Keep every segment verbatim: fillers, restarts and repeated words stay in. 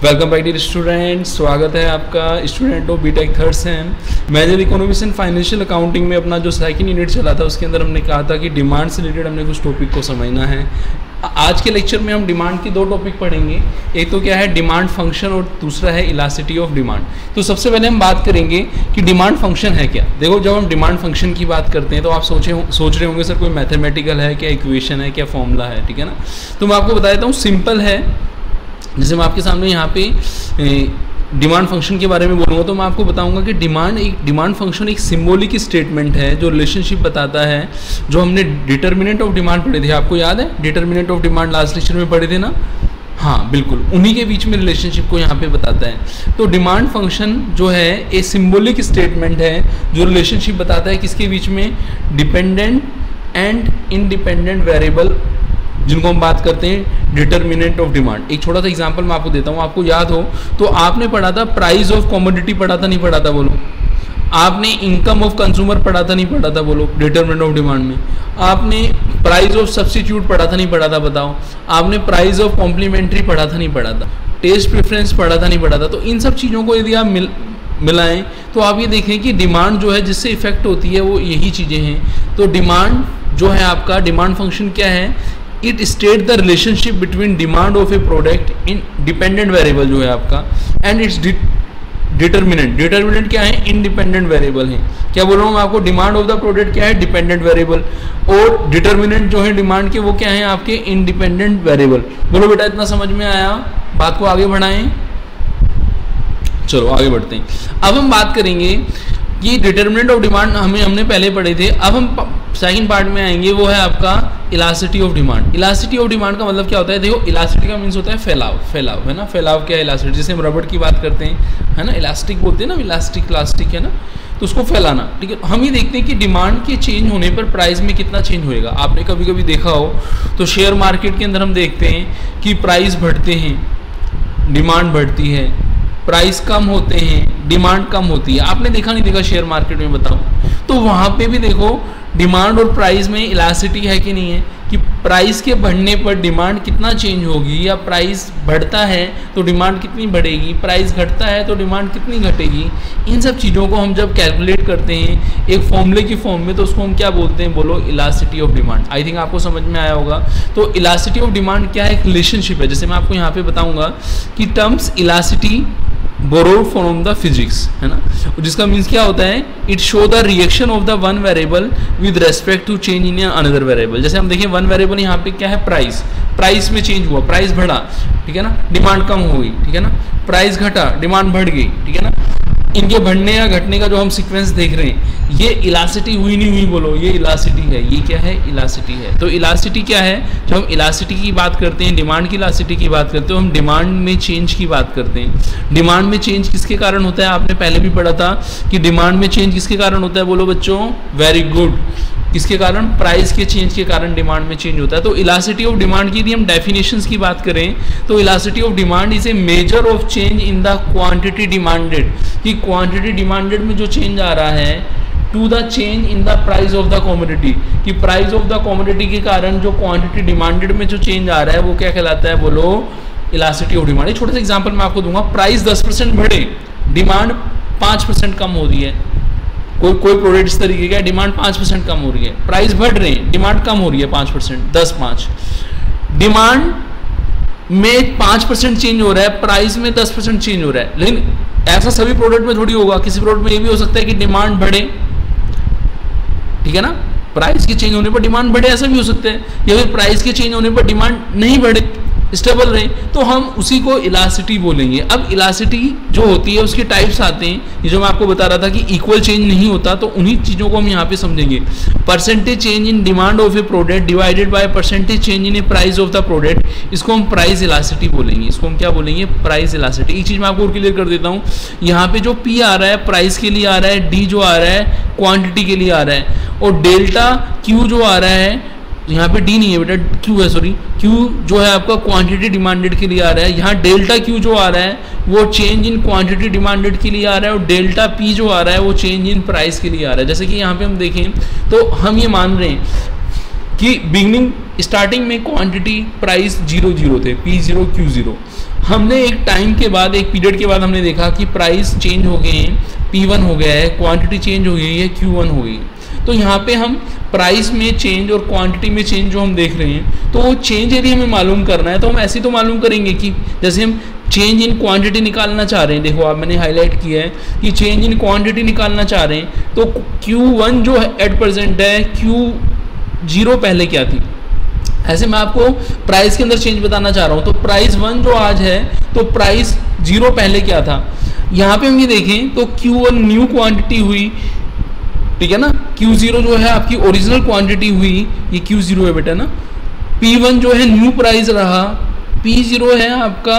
Welcome back dear student, स्वागत है आपका student of B Tech third sem. Major economics and financial accounting में अपना जो सेकंड यूनिट चला था उसके अंदर हमने कहा था कि डिमांड से रिलेटेड हमने कुछ टॉपिक को समझना है। आज के लेक्चर में हम डिमांड के दो टॉपिक पढ़ेंगे, एक तो क्या है डिमांड फंक्शन और दूसरा है इलास्टिसिटी ऑफ डिमांड। तो सबसे पहले हम बात करेंगे कि डिमांड फंक्शन है क्या। देखो, जब हम डिमांड फंक्शन की बात करते हैं तो आप सोचे सोच रहे होंगे सर कोई मैथमेटिकल है क्या, इक्वेशन है क्या, फॉर्मूला है, ठीक है ना। तो मैं आपको बता देता हूँ, सिंपल है। जैसे मैं आपके सामने यहाँ पे डिमांड फंक्शन के बारे में बोलूँगा तो मैं आपको बताऊंगा कि डिमांड एक डिमांड फंक्शन एक सिंबॉलिक स्टेटमेंट है जो रिलेशनशिप बताता है। जो हमने डिटर्मिनेंट ऑफ डिमांड पढ़े थे, आपको याद है determinant of demand last lecture में पढ़े थे ना। हाँ बिल्कुल, उन्हीं के बीच में रिलेशनशिप को यहाँ पे बताता है। तो डिमांड फंक्शन जो है एक सिंबॉलिक स्टेटमेंट है जो रिलेशनशिप बताता है किसके बीच में, डिपेंडेंट एंड इंडिपेंडेंट वेरिएबल, जिनको हम बात करते हैं डिटर्मिनेंट ऑफ डिमांड। एक छोटा सा एग्जांपल मैं आपको देता हूँ, आपको याद हो तो आपने पढ़ा था प्राइस ऑफ कमोडिटी, पढ़ा था नहीं पढ़ा था बोलो। आपने इनकम ऑफ कंज्यूमर पढ़ा था नहीं पढ़ा था बोलो डिटर्मिनेंट ऑफ डिमांड में। आपने प्राइस ऑफ सब्स्टिट्यूट पढ़ा था नहीं पढ़ा था बताओ। आपने प्राइस ऑफ कॉम्प्लीमेंट्री पढ़ा था नहीं पढ़ा था। टेस्ट प्रेफरेंस पढ़ा था नहीं पढ़ा था। तो इन सब चीज़ों को यदि आप मिल मिलाएं तो आप ये देखें कि डिमांड जो है जिससे इफेक्ट होती है वो यही चीज़ें हैं। तो डिमांड जो है आपका डिमांड फंक्शन क्या है, it state the relationship between demand of a product independent variable जो है आपका एंड इट्स डिटर्मिनेंट। डिटर्मिनेंट क्या है, इंडिपेंडेंट वेरिएबल है। क्या बोल रहा हूँ मैं आपको, डिमांड ऑफ द प्रोडक्ट क्या है, डिपेंडेंट वेरिएबल, और डिटर्मिनेंट जो है डिमांड के वो क्या है आपके, इंडिपेंडेंट वेरिएबल। बोलो बेटा, इतना समझ में आया, बात को आगे बढ़ाएं। चलो आगे बढ़ते हैं। अब हम बात करेंगे कि डिटर्मिनेंट ऑफ डिमांड हमें हमने पहले पढ़े थे। अब हम सेकंड पार्ट में आएंगे, वो है आपका elasticity of demand. Elasticity of demand का मतलब क्या होता है, देखो इलास्टिसिटी का मीन्स होता है फैलाव। फैलाव है ना, फैलाव क्या है इलास्टिसिटी, जैसे हम रबड़ की बात करते हैं है ना, इलास्टिक बोलते हैं ना, इलास्टिक इलास्टिक है ना, तो उसको फैलाना। ठीक है, हम ये देखते हैं कि डिमांड के चेंज होने पर प्राइस में कितना चेंज होएगा। आपने कभी कभी देखा हो तो शेयर मार्केट के अंदर हम देखते हैं कि प्राइस बढ़ते हैं, डिमांड बढ़ती है, प्राइस कम होते हैं, डिमांड कम होती है। आपने देखा नहीं देखा शेयर मार्केट में, बताओ। तो वहाँ पे भी देखो डिमांड और प्राइस में इलास्टिसिटी है कि नहीं है, कि प्राइस के बढ़ने पर डिमांड कितना चेंज होगी, या प्राइस बढ़ता है तो डिमांड कितनी बढ़ेगी, प्राइस घटता है तो डिमांड कितनी घटेगी। इन सब चीज़ों को हम जब कैलकुलेट करते हैं एक फॉर्मूले की फॉर्म में तो उसको हम क्या बोलते हैं, बोलो elasticity of demand. I think आपको समझ में आया होगा। तो इलास्टिसिटी ऑफ डिमांड क्या है, एक रिलेशनशिप है। जैसे मैं आपको यहाँ पे बताऊँगा कि terms elasticity borrowed from the physics है ना, जिसका मीन्स क्या होता है, it show the reaction of the one variable with respect to change in another variable. जैसे हम देखें वन वेरिएबल यहाँ पे क्या है, प्राइस। प्राइस में चेंज हुआ, प्राइस बढ़ा, ठीक है ना, डिमांड कम हो गई, ठीक है ना, प्राइस घटा, डिमांड बढ़ गई, ठीक है ना। इनके बढ़ने या घटने का जो हम सीक्वेंस देख रहे हैं, ये इलास्टिसिटी हुई नहीं हुई बोलो, ये इलास्टिसिटी है। ये क्या है, इलास्टिसिटी है। तो इलास्टिसिटी क्या है, जब हम इलास्टिसिटी की बात करते हैं, डिमांड की इलास्टिसिटी की बात करते हैं, तो हम डिमांड में चेंज की बात करते हैं। डिमांड में चेंज किसके कारण होता है, आपने पहले भी पढ़ा था कि डिमांड में चेंज किसके कारण होता है, बोलो बच्चों, वेरी गुड, किसके कारण, प्राइस के चेंज के कारण डिमांड में चेंज होता है। तो इलास्टिसिटी ऑफ डिमांड की यदि हम डेफिनेशंस की बात करें तो elasticity of demand is a measure of change in the quantity demanded, कि क्वांटिटी डिमांडेड में जो चेंज आ रहा है to the change in the price of the commodity, कि प्राइस ऑफ द कमोडिटी के कारण जो क्वांटिटी डिमांडेड में जो चेंज आ रहा है वो क्या कहलाता है, बोलो इलास्टिसिटी ऑफ डिमांड। एक छोटा सा एग्जांपल मैं आपको दूंगा, प्राइस दस परसेंट बढ़े, डिमांड पाँच परसेंट कम हो रही है। कोई कोई प्रोडक्ट इस तरीके का, डिमांड पाँच परसेंट कम हो रही है, प्राइस बढ़ रहे हैं, डिमांड कम हो रही है पाँच परसेंट, दस पाँच। डिमांड में पाँच परसेंट चेंज हो रहा है, प्राइस में दस परसेंट चेंज हो रहा है। लेकिन ऐसा सभी प्रोडक्ट में थोड़ी होगा, किसी प्रोडक्ट में ये भी हो सकता है कि डिमांड बढ़े, ठीक है ना, प्राइस के चेंज होने पर डिमांड बढ़े, ऐसा भी हो सकता है, या फिर प्राइस के चेंज होने पर डिमांड नहीं बढ़े, स्टेबल रहे, तो हम उसी को इलास्टिसिटी बोलेंगे। अब इलास्टिसिटी जो होती है उसके टाइप्स आते हैं, ये जो मैं आपको बता रहा था कि इक्वल चेंज नहीं होता, तो उन्हीं चीज़ों को हम यहाँ पे समझेंगे। Percentage change in demand of a product divided by percentage change in a price of the product, इसको हम प्राइस इलास्टिसिटी बोलेंगे। इसको हम क्या बोलेंगे, प्राइस इलास्टिसिटी। एक चीज़ मैं आपको और क्लियर कर देता हूँ, यहाँ पे जो पी आ रहा है प्राइस के लिए आ रहा है, डी जो आ रहा है क्वांटिटी के लिए आ रहा है, और डेल्टा क्यू जो आ रहा है, यहाँ पे डी नहीं है बेटा, क्यू है, सॉरी, क्यू जो है आपका क्वांटिटी डिमांडेड के लिए आ रहा है। यहाँ डेल्टा क्यू जो आ रहा है वो चेंज इन क्वांटिटी डिमांडेड के लिए आ रहा है, और डेल्टा पी जो आ रहा है वो चेंज इन प्राइस के लिए आ रहा है। जैसे कि यहाँ पे हम देखें तो हम ये मान रहे हैं कि बिगनिंग स्टार्टिंग में क्वांटिटी प्राइस जीरो जीरो थे, पी जीरो क्यू जीरो। हमने एक टाइम के बाद, एक पीरियड के बाद हमने देखा कि प्राइस चेंज हो गए हैं, पी वन हो गया है, क्वांटिटी चेंज हो गई है, क्यू वन हो गई। तो यहाँ पे हम प्राइस में चेंज और क्वांटिटी में चेंज जो हम देख रहे हैं, तो वो चेंज यदि हमें मालूम करना है तो हम ऐसे तो मालूम करेंगे कि जैसे हम चेंज इन क्वांटिटी निकालना चाह रहे हैं, देखो आप मैंने हाईलाइट किया है कि चेंज इन क्वांटिटी निकालना चाह रहे हैं, तो क्यू वन जो है एट परसेंट है, क्यू जीरो पहले क्या थी। ऐसे मैं आपको प्राइस के अंदर चेंज बताना चाह रहा हूँ। तो प्राइस वन जो आज है, तो प्राइस जीरो पहले क्या था। यहाँ पे हम ये देखें तो क्यू वन न्यू क्वांटिटी हुई, ठीक है ना। क्यू जीरो जो है आपकी ओरिजिनल क्वांटिटी हुई, ये क्यू जीरो है बेटा ना। पी वन जो है न्यू प्राइस रहा, पी जीरो है आपका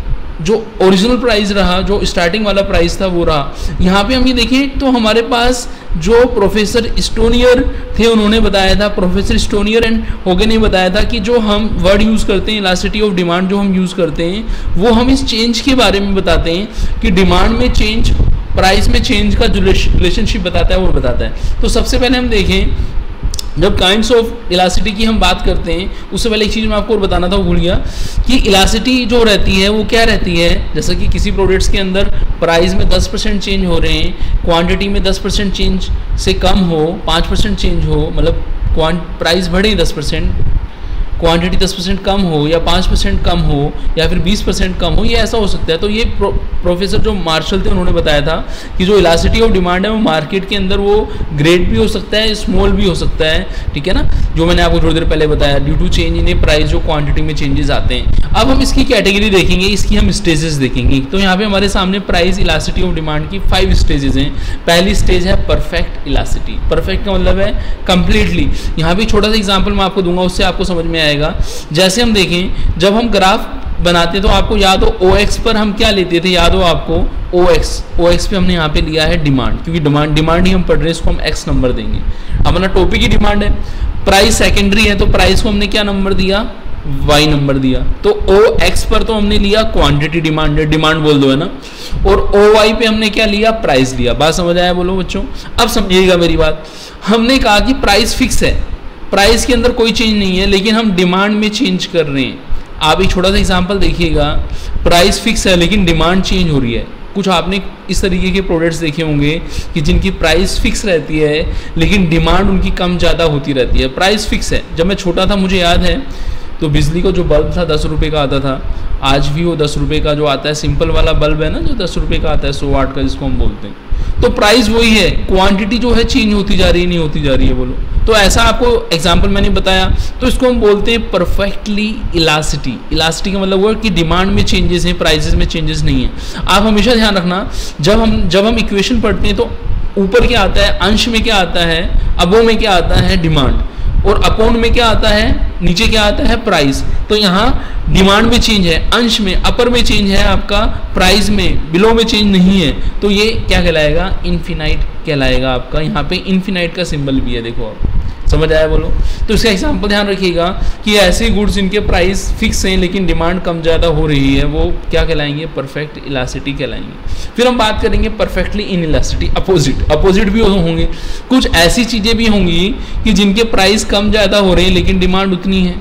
जो ओरिजिनल प्राइस रहा, जो स्टार्टिंग वाला प्राइस था वो रहा। यहाँ पे हम ये देखें तो हमारे पास जो प्रोफेसर स्टोनियर थे उन्होंने बताया था, प्रोफेसर स्टोनियर एंड होगे ने बताया था कि जो हम वर्ड यूज़ करते हैं इलास्टिसिटी ऑफ डिमांड जो हम यूज़ करते हैं, वो हम इस चेंज के बारे में बताते हैं कि डिमांड में चेंज, प्राइस में चेंज का जो रिलेशनशिप बताता है वो बताता है। तो सबसे पहले हम देखें, जब काइंड्स ऑफ इलास्टिसिटी की हम बात करते हैं, उससे पहले एक चीज़ मैं आपको और बताना था, वो भूल गया कि इलास्टिसिटी जो रहती है वो क्या रहती है। जैसा कि किसी प्रोडक्ट्स के अंदर प्राइस में दस परसेंट चेंज हो रहे हैं, क्वांटिटी में दस परसेंट चेंज से कम हो, पाँच परसेंट चेंज हो, मतलब क्वांट प्राइस बढ़े दस परसेंट, क्वांटिटी दस परसेंट कम हो, या पाँच परसेंट कम हो, या फिर बीस परसेंट कम हो, ये ऐसा हो सकता है। तो ये प्रो, प्रोफेसर जो मार्शल थे उन्होंने बताया था कि जो इलास्टिसिटी ऑफ डिमांड है वो मार्केट के अंदर वो ग्रेट भी हो सकता है, स्मॉल भी हो सकता है, ठीक है ना, जो मैंने आपको थोड़ी देर पहले बताया, due to change in price जो क्वांटिटी में चेंजेस आते हैं। अब हम इसकी कैटेगरी देखेंगे, इसकी हम स्टेजेस देखेंगे। तो यहाँ पे हमारे सामने प्राइस इलास्टिसिटी ऑफ डिमांड की फाइव स्टेजेस हैं। पहली स्टेज है परफेक्ट इलास्टिसिटी। परफेक्ट का मतलब है कंप्लीटली। यहाँ पे छोटा सा एग्जाम्पल मैं आपको दूंगा, उससे आपको समझ में आएगा। जैसे हम देखें, जब हम ग्राफ बनाते तो आपको याद हो ओ एक्स पर हम क्या लेते थे, याद हो आपको ओ एक्स, ओ एक्स पे हमने यहाँ पे लिया है डिमांड, क्योंकि डिमांड डिमांड ही हम पढ़ रहे हैं, इसको हम एक्स नंबर देंगे। अपना टॉपिक ही डिमांड है, प्राइस सेकेंडरी है, तो प्राइस को हमने क्या नंबर दिया, वाई नंबर दिया। तो ओ एक्स पर तो हमने लिया क्वांटिटी डिमांड, डिमांड बोल दो है ना, और ओ वाई पे हमने क्या लिया, प्राइस लिया। बात समझ आया बोलो बच्चों। अब समझिएगा मेरी बात, हमने कहा कि प्राइस फिक्स है, प्राइस के अंदर कोई चेंज नहीं है, लेकिन हम डिमांड में चेंज कर रहे हैं। आप एक छोटा सा एग्जांपल देखिएगा, प्राइस फिक्स है लेकिन डिमांड चेंज हो रही है। कुछ आपने इस तरीके के प्रोडक्ट्स देखे होंगे कि जिनकी प्राइस फिक्स रहती है लेकिन डिमांड उनकी कम ज़्यादा होती रहती है। प्राइस फिक्स है। जब मैं छोटा था मुझे याद है, तो बिजली का जो बल्ब था दस रुपये का आता था, आज भी वो दस रुपये का जो आता है, सिंपल वाला बल्ब है ना जो दस रुपये का आता है, सौ वाट का जिसको हम बोलते हैं। तो प्राइस वही है, क्वांटिटी जो है चेंज होती जा रही है, नहीं होती जा रही है, बोलो। तो ऐसा आपको एग्जांपल मैंने बताया, तो इसको हम बोलते हैं परफेक्टली इलास्टिसिटी। इलास्टिसिटी का मतलब वो है कि डिमांड में चेंजेस हैं, प्राइसेस में चेंजेस नहीं है। आप हमेशा ध्यान रखना, जब हम जब हम इक्वेशन पढ़ते हैं तो ऊपर क्या आता है, अंश में क्या आता है, अबोव में क्या आता है, डिमांड, और अपॉन में क्या आता है, नीचे क्या आता है, प्राइस। तो यहाँ डिमांड में चेंज है, अंश में, अपर में चेंज है आपका, प्राइस में, बिलो में चेंज नहीं है। तो ये क्या कहलाएगा, इनफिनाइट कहलाएगा आपका। यहाँ पे इनफिनाइट का सिंबल भी है, देखो आप, समझ आया बोलो। तो इसका एग्जांपल ध्यान रखिएगा कि ऐसे गुड्स जिनके प्राइस फिक्स हैं लेकिन डिमांड कम ज़्यादा हो रही है, वो क्या कहलाएंगे, परफेक्ट इलास्टिसिटी कहलाएंगे। फिर हम बात करेंगे perfectly inelasticity, opposite. Opposite भी होंगे, कुछ ऐसी चीज़ें भी होंगी कि जिनके प्राइस कम ज़्यादा हो रहे हैं लेकिन डिमांड उतनी है।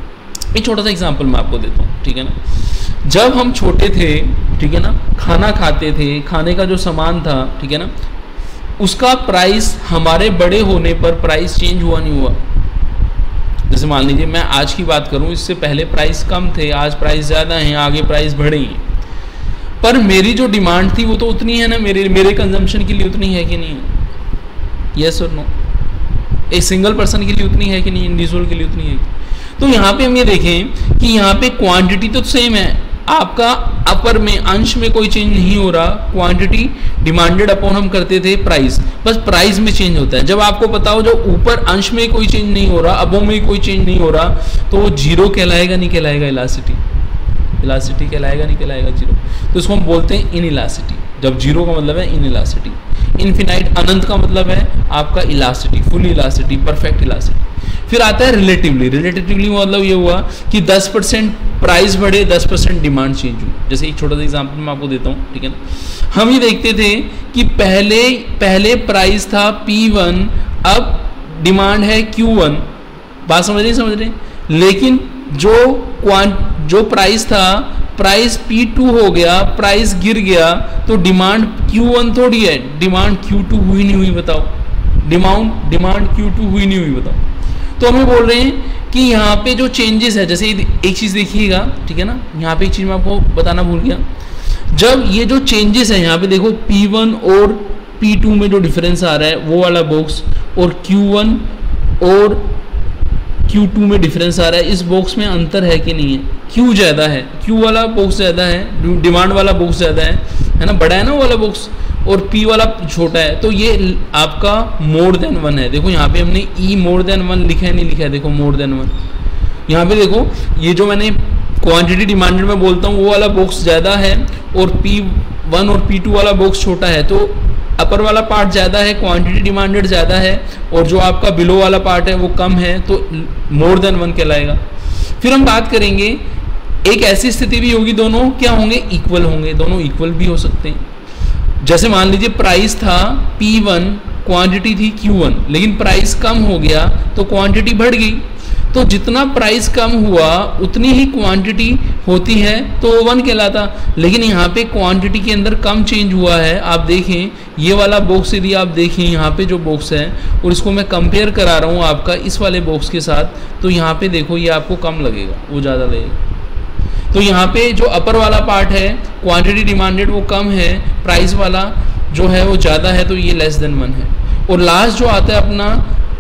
एक छोटा सा एग्जाम्पल मैं आपको देता हूँ, ठीक है ना। जब हम छोटे थे, ठीक है ना, खाना खाते थे, खाने का जो सामान था, ठीक है ना, उसका प्राइस हमारे बड़े होने पर प्राइस चेंज हुआ नहीं हुआ। जैसे मान लीजिए मैं आज की बात करूं, इससे पहले प्राइस कम थे, आज प्राइस ज़्यादा हैं, आगे प्राइस बढ़े हैं, पर मेरी जो डिमांड थी वो तो उतनी है ना, मेरे मेरे कंजम्पशन के लिए उतनी है कि नहीं है, यस और नो। एक सिंगल पर्सन के लिए उतनी है कि नहीं, इंडिविजुअल के लिए उतनी है। तो यहाँ पे हम ये देखें कि यहाँ पे क्वांटिटी तो सेम है, आपका अपर में, अंश में कोई चेंज नहीं हो रहा, क्वांटिटी डिमांडेड अपॉन हम करते थे प्राइस, बस प्राइस में चेंज होता है। जब आपको पता हो जो ऊपर अंश में कोई चेंज नहीं हो रहा, अबोव में कोई चेंज नहीं हो रहा, तो वो जीरो कहलाएगा नहीं कहलाएगा, इलास्टिसिटी, इलास्टिसिटी कहलाएगा नहीं कहलाएगा, जीरो। तो इसको हम बोलते हैं इन इलास्टिसिटी। जब जीरो का मतलब है इन इलास्टिसिटी, इनफिनाइट अनंत का मतलब है आपका elasticity, full elasticity, perfect elasticity. फिर आता है रिलेटिवली। रिलेटिवली मतलब ये हुआ कि दस परसेंट प्राइस बढ़े, दस परसेंट डिमांड चेंज हुई। जैसे एक छोटा सा एग्जांपल मैं आपको देता हूँ, ठीक है ना। हम ये देखते थे कि पहले पहले प्राइस था पी वन, अब डिमांड है क्यू वन। बात समझ रहे समझ रहे लेकिन जो क्वांट जो प्राइस था प्राइस पी टू हो गया, प्राइस गिर गया, तो डिमांड क्यू वन थोड़ी है, डिमांड क्यू टू हुई नहीं हुई बताओ, डिमांड डिमांड क्यू टू हुई नहीं हुई बताओ। तो हमें बोल रहे हैं कि यहाँ पे जो चेंजेस है, जैसे एक चीज़ देखिएगा, ठीक है ना, यहाँ पे एक चीज़ मैं आपको बताना भूल गया, जब ये जो चेंजेस है यहाँ पे देखो पी वन और पी टू में जो डिफरेंस आ रहा है वो वाला बॉक्स, और क्यू वन और क्यू टू में डिफरेंस आ रहा है, इस बॉक्स में अंतर है कि नहीं है, क्यू ज़्यादा है, क्यू वाला बॉक्स ज़्यादा है, डिमांड वाला बॉक्स ज़्यादा है, है ना, बड़ा है ना वो वाला बॉक्स, और पी वाला छोटा है, तो ये आपका मोर देन वन है। देखो यहाँ पे हमने ई मोर देन वन लिखा है, नहीं लिखा है, देखो मोर देन वन, यहाँ पे देखो ये जो मैंने क्वांटिटी डिमांडेड में बोलता हूँ वो वाला बॉक्स ज़्यादा है, और पी वन और पी टू वाला बॉक्स छोटा है, तो अपर वाला पार्ट ज़्यादा है, क्वांटिटी डिमांडेड ज़्यादा है, और जो आपका बिलो वाला पार्ट है वो कम है, तो मोर देन वन कहलाएगा। फिर हम बात करेंगे, एक ऐसी स्थिति भी होगी दोनों क्या होंगे, इक्वल होंगे, दोनों इक्वल भी हो सकते हैं। जैसे मान लीजिए प्राइस था पी वन, क्वांटिटी थी क्यू वन, लेकिन प्राइस कम हो गया तो क्वांटिटी बढ़ गई, तो जितना प्राइस कम हुआ उतनी ही क्वांटिटी होती है तो वो वन कहलाता। लेकिन यहाँ पे क्वांटिटी के अंदर कम चेंज हुआ है, आप देखें ये वाला बॉक्स यदि आप देखें यहाँ पे जो बॉक्स है, और इसको मैं कंपेयर करा रहा हूँ आपका इस वाले बॉक्स के साथ, तो यहाँ पे देखो ये आपको कम लगेगा, वो ज़्यादा लगेगा। तो यहाँ पे जो अपर वाला पार्ट है क्वांटिटी डिमांडेड वो कम है, प्राइस वाला जो है वो ज़्यादा है, तो ये लेस देन वन है। और लास्ट जो आता है अपना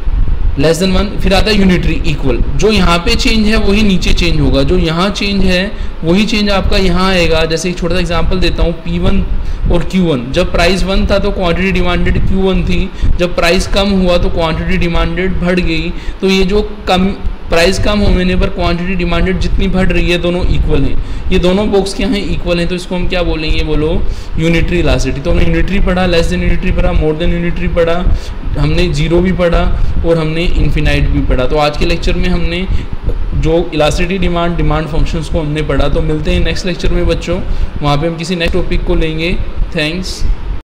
लेस देन वन, फिर आता है यूनिटरी इक्वल, जो यहाँ पे चेंज है वही नीचे चेंज होगा, जो यहाँ चेंज है वही चेंज आपका यहाँ आएगा। जैसे एक छोटा सा एग्जांपल देता हूँ, पी वन और क्यू वन, जब प्राइस वन था तो क्वांटिटी डिमांडेड क्यू वन थी, जब प्राइस कम हुआ तो क्वांटिटी डिमांडेड बढ़ गई, तो ये जो कम प्राइस कम होने पर क्वांटिटी डिमांडेड जितनी बढ़ रही है दोनों इक्वल हैं, ये दोनों बॉक्स क्या हैं, इक्वल हैं, तो इसको हम क्या बोलेंगे, बोलो यूनिटरी इलास्टिसिटी। तो हमने यूनिटरी पढ़ा, लेस देन यूनिटरी पढ़ा, मोर देन यूनिटरी पढ़ा, हमने जीरो भी पढ़ा, और हमने इन्फिनाइट भी पढ़ा। तो आज के लेक्चर में हमने जो इलास्टिसिटी डिमांड डिमांड फंक्शंस को हमने पढ़ा। तो मिलते हैं नेक्स्ट लेक्चर में बच्चों, वहाँ पे हम किसी नेक्स्ट टॉपिक को लेंगे। थैंक्स।